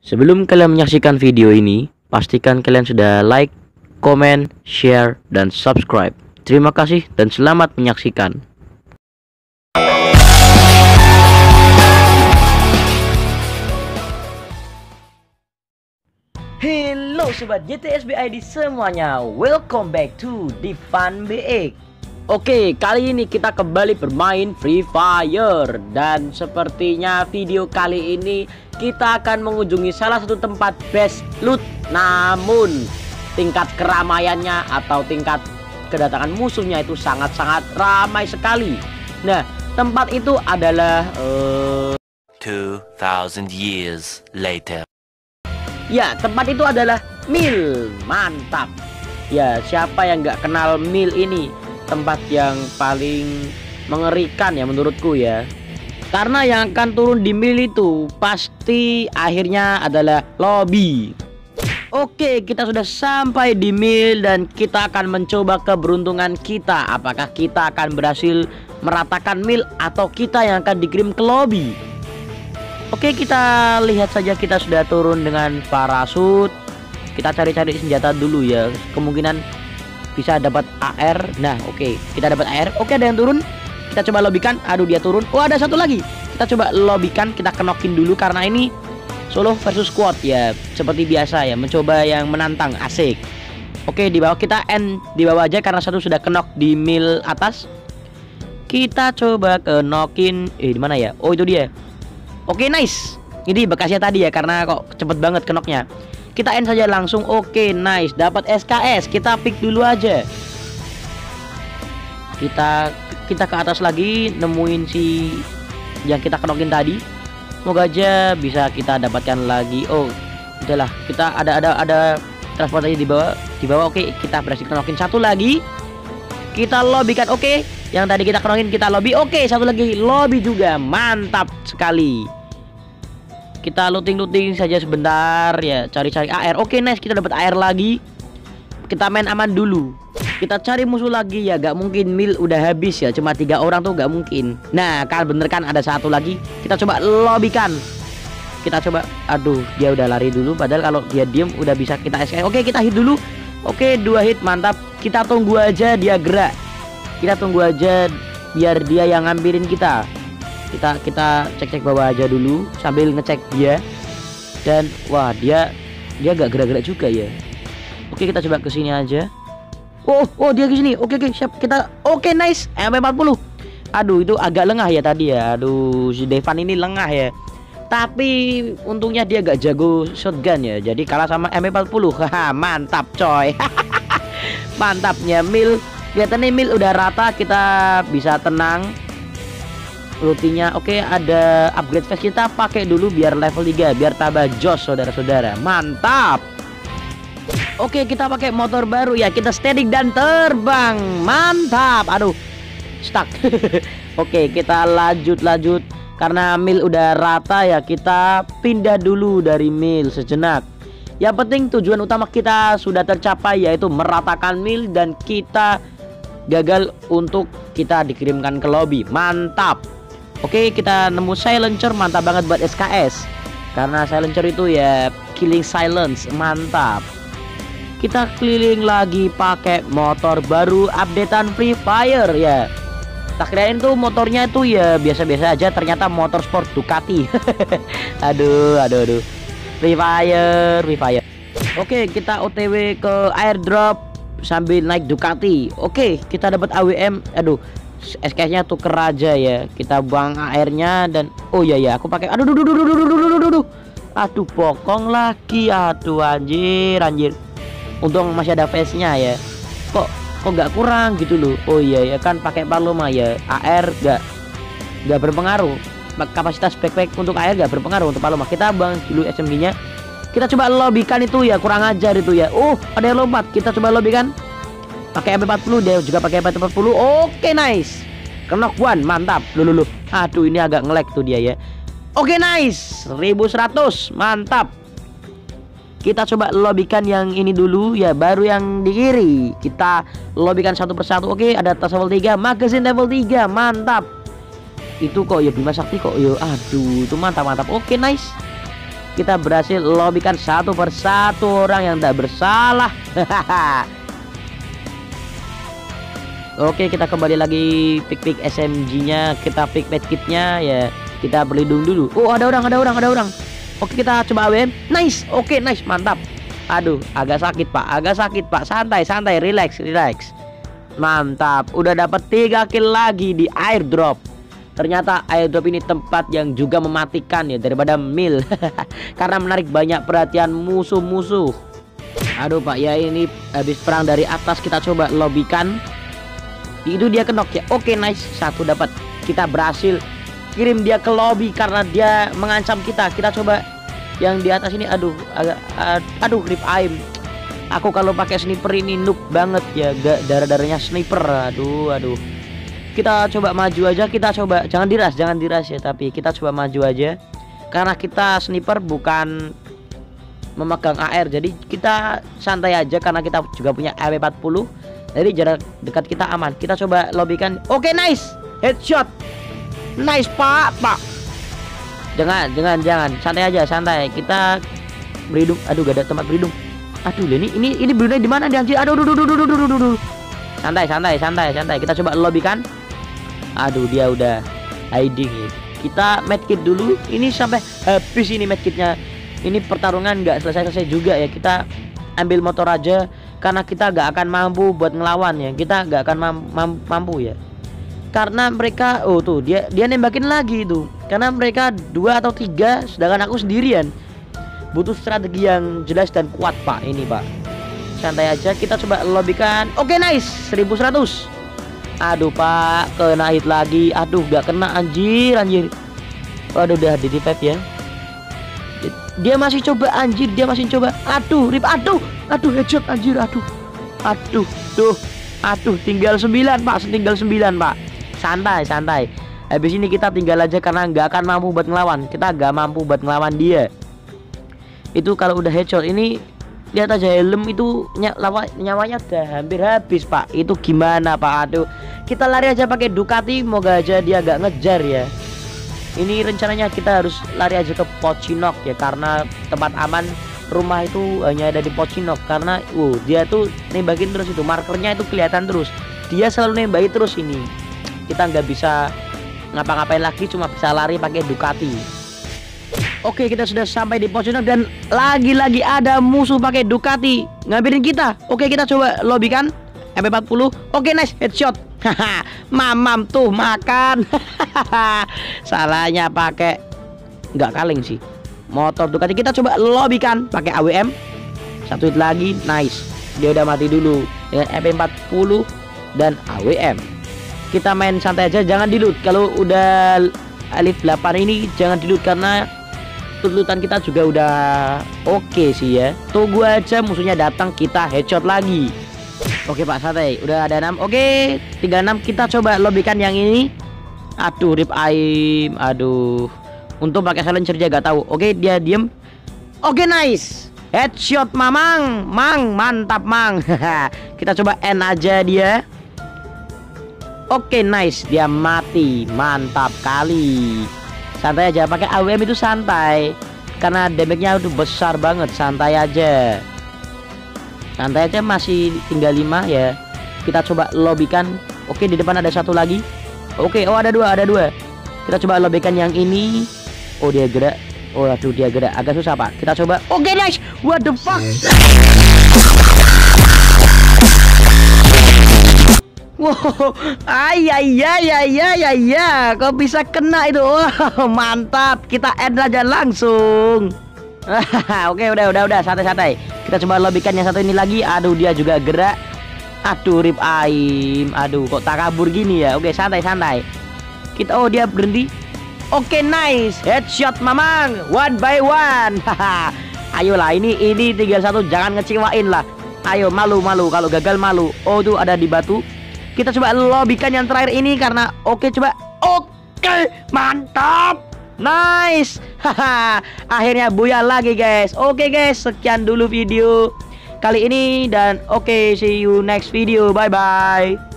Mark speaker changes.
Speaker 1: Sebelum kalian menyaksikan video ini, pastikan kalian sudah like, komen, share, dan subscribe. Terima kasih dan selamat menyaksikan. Hello sobat GTSB ID semuanya, welcome back to Divan BX. Oke, kali ini kita kembali bermain Free Fire. Dan sepertinya video kali ini kita akan mengunjungi salah satu tempat best loot. Namun tingkat keramaiannya atau tingkat kedatangan musuhnya itu sangat-sangat ramai sekali. Nah, tempat itu adalah
Speaker 2: 2000 years later.
Speaker 1: Ya, tempat itu adalah Mil. Mantap. Ya, siapa yang nggak kenal Mil ini? Tempat yang paling mengerikan ya menurutku ya. Karena yang akan turun di Mil itu pasti akhirnya adalah lobby. Oke, kita sudah sampai di Mil dan kita akan mencoba keberuntungan kita. Apakah kita akan berhasil meratakan Mil atau kita yang akan dikirim ke lobby? Oke, kita lihat saja, kita sudah turun dengan parasut. Kita cari-cari senjata dulu ya. Kemungkinan bisa dapat AR. Nah, oke, kita dapat AR. Oke, ada yang turun. Kita coba lobbykan. Aduh, dia turun. Oh, ada satu lagi. Kita coba lobbykan, kita kenokin dulu karena ini solo versus squad ya. Seperti biasa ya, mencoba yang menantang. Asik. Oke, di bawah kita end di bawah aja karena satu sudah kenok di Mil atas. Kita coba kenokin. Di mana ya? Oh, itu dia. Oke, nice. Ini bekasnya tadi ya, karena kok cepet banget kenoknya. Kita end saja langsung. Oke, nice. Dapat SKS. Kita pick dulu aja. Kita ke atas lagi, nemuin si yang kita kenokin tadi. Semoga aja bisa kita dapatkan lagi. Oh, udahlah. Kita ada transportasi di bawah. Oke, kita berhasil kenokin satu lagi. Kita lobbykan. Oke, yang tadi kita kenokin kita lobby. Oke, satu lagi lobby juga. Mantap sekali. Kita looting saja sebentar ya, cari-cari AR. Oke, nice, kita dapat AR lagi. Kita main aman dulu. Kita cari musuh lagi ya, gak mungkin Mil udah habis ya, cuma 3 orang tuh gak mungkin. Nah, kan bener kan, ada satu lagi. Kita coba lobbykan. Kita coba, aduh, dia udah lari dulu. Padahal kalau dia diem udah bisa kita SKS. Oke, kita hit dulu. Oke, 2 hit, mantap. Kita tunggu aja dia gerak. Kita tunggu aja biar dia yang ngambilin kita. Kita cek bawah aja dulu sambil ngecek dia. Dan wah, dia gak gerak-gerak juga ya. Oke, kita coba ke sini aja. Oh, dia ke sini. Oke, siap. Oke, nice. MP40. Aduh, itu agak lengah ya tadi ya. Aduh, si Devan ini lengah ya. Tapi untungnya dia gak jago shotgun ya. Jadi kalah sama MP40. Haha, mantap coy. Mantapnya Mil. Kelihatannya Mil udah rata, kita bisa tenang. Rutinnya oke, ada upgrade vest, kita pakai dulu biar level 3 biar tambah jos saudara-saudara. Mantap. Oke, kita pakai motor baru ya, kita steady dan terbang. Mantap. Aduh, stuck. Oke, kita lanjut karena Mil udah rata ya, kita pindah dulu dari Mil sejenak. Yang penting tujuan utama kita sudah tercapai, yaitu meratakan Mil dan kita gagal untuk kita dikirimkan ke lobby. Mantap. Oke, kita nemu silencer, mantap banget buat SKS. Karena silencer itu ya killing silence, mantap. Kita keliling lagi pakai motor baru updatean Free Fire ya. Tak kirain tuh motornya tuh ya biasa-biasa aja, ternyata motor sport Ducati. aduh. Free Fire. Oke, kita OTW ke airdrop sambil naik Ducati. Oke, kita dapat AWM. Aduh, SKS-nya tuker aja ya. Kita buang AR-nya dan oh iya, aku pakai. Aduh, bokong lagi. Aduh, anjir. Untung masih ada face-nya ya. Kok nggak kurang gitu loh. Oh iya ya, kan pakai Paloma ya. AR nggak berpengaruh. Kapasitas backpack untuk AR nggak berpengaruh untuk Paloma. Kita buang dulu SMG-nya. Kita coba lobbykan itu ya, kurang ajar itu ya. Oh, ada yang lompat. Kita coba lobbykan. Pakai MP40, dia juga pakai MP40. Oke, nice. Kenok one, mantap. Loh. Aduh, ini agak nge-lag tuh dia ya. Oke, nice. 1100, mantap. Kita coba lobbykan yang ini dulu ya, baru yang di kiri. Kita lobbykan satu persatu. Oke, ada tas level 3, magazine level 3, mantap. Itu kok ya Bima Sakti kok ya. Aduh, itu mantap. Oke, nice. kita berhasil lobbykan satu persatu orang yang tidak bersalah. Oke, kita kembali lagi pick SMG-nya, kita pick medkitnya ya. Kita berlindung dulu. Oh, ada orang. Oke, kita coba AWM. Nice. Oke, nice, mantap. Aduh, agak sakit Pak. Santai, relax. Mantap. Udah dapat 3 kill lagi di airdrop. Ternyata airdrop ini tempat yang juga mematikan ya daripada mill. Karena menarik banyak perhatian musuh-musuh. Aduh Pak, ya ini habis perang dari atas, kita coba lobbykan. Itu dia kenok ya. Oke, nice. 1 dapat. Kita berhasil kirim dia ke lobby karena dia mengancam kita. Kita coba yang di atas ini. Aduh, rip aim. Aku kalau pakai sniper ini noob banget ya. Darah-darahnya sniper. Aduh. Kita coba maju aja. Kita coba jangan diras ya, tapi kita coba maju aja. Karena kita sniper bukan memegang AR. Jadi kita santai aja karena kita juga punya AW40. Jadi jarak dekat kita aman. Kita coba lobbykan. Oke, nice. Headshot. Nice, Pak. Jangan. Santai aja. Kita berhidung. Aduh, gak ada tempat berhidung. Aduh, ini berhidungnya di mana dia anjir? Aduh. Santai. Kita coba lobbykan. Aduh, dia udah hiding ya. Kita medkit dulu. Ini sampai habis ini medkitnya. Ini pertarungan nggak selesai juga ya. Kita ambil motor aja karena kita gak akan mampu buat ngelawan ya. Kita gak akan mampu ya. Karena mereka tuh dia nembakin lagi itu. Karena mereka 2 atau 3 sedangkan aku sendirian. Butuh strategi yang jelas dan kuat Pak ini Pak. Santai aja, kita coba lobbykan. Oke, nice. 1100. Aduh Pak, kena hit lagi. Aduh, gak kena anjir. Waduh, udah di revive ya. Dia masih coba anjir, Aduh, rip. Aduh, headshot anjir. Aduh, tinggal 9 Pak. Santai. Habis ini kita tinggal aja karena nggak akan mampu buat ngelawan. Kita nggak mampu buat ngelawan dia. Itu kalau udah headshot ini, lihat aja helm itu nyawanya udah hampir habis Pak. Itu gimana Pak? Aduh, kita lari aja pakai Ducati, moga aja dia nggak ngejar ya. Ini rencananya kita harus lari aja ke Pocinok ya, karena tempat aman rumah itu hanya ada di Pocinok. Karena dia tuh nembakin terus, itu markernya itu kelihatan terus. Dia selalu nembakin terus ini. Kita nggak bisa ngapa-ngapain lagi, cuma bisa lari pakai Ducati. Oke, kita sudah sampai di Pocinok dan lagi-lagi ada musuh pakai Ducati ngambilin kita. Oke, kita coba lobbykan MP40. Oke, nice, headshot. Mamam tuh makan. Salahnya pakai nggak kaleng sih motor Ducati. Kita coba lobbykan pakai AWM. 1 hit lagi, nice. Dia udah mati dulu dengan MP40 dan AWM. Kita main santai aja, jangan di loot. Kalau udah alif 8 ini jangan di loot karena lootan kita juga udah oke sih ya. Tunggu aja musuhnya datang, kita headshot lagi. Oke Pak, santai. Udah ada 6. Oke, 36. Kita coba lobbykan yang ini. Aduh, rip aim. Aduh. Untung pakai silencer dia gak tahu. Oke, dia diem. Oke, nice. Headshot Mang. Mantap Mang. Kita coba end aja dia. Oke, nice. Dia mati. Mantap kali. Santai aja, pakai AWM itu santai. Karena damage-nya udah besar banget. Santai aja, masih tinggal 5 ya. Kita coba lobbykan. Oke, di depan ada 1 lagi. Oke, ada dua. Kita coba lobbykan yang ini. Oh, dia gerak. Aduh, dia gerak. Agak susah Pak. Kita coba. Oke, nice. What the fuck. Wow, ayah, kok bisa kena itu? Wow, mantap. Kita end aja langsung. Oke, udah, santai. Kita coba lobbykan yang 1 ini lagi. Aduh, dia juga gerak. Aduh, rip aim. Aduh, kok tak kabur gini ya? Oke, santai. Kita, dia berhenti. Oke, nice. Headshot Mamang. 1 by 1. Ayolah, ini tinggal 1. Jangan ngecewain lah. Ayo, malu. Kalau gagal malu. Oh, tuh ada di batu. Kita coba lobbykan yang terakhir ini karena coba. Oke, mantap. Nice. Akhirnya buya lagi guys. Oke guys, sekian dulu video kali ini dan see you next video. Bye bye.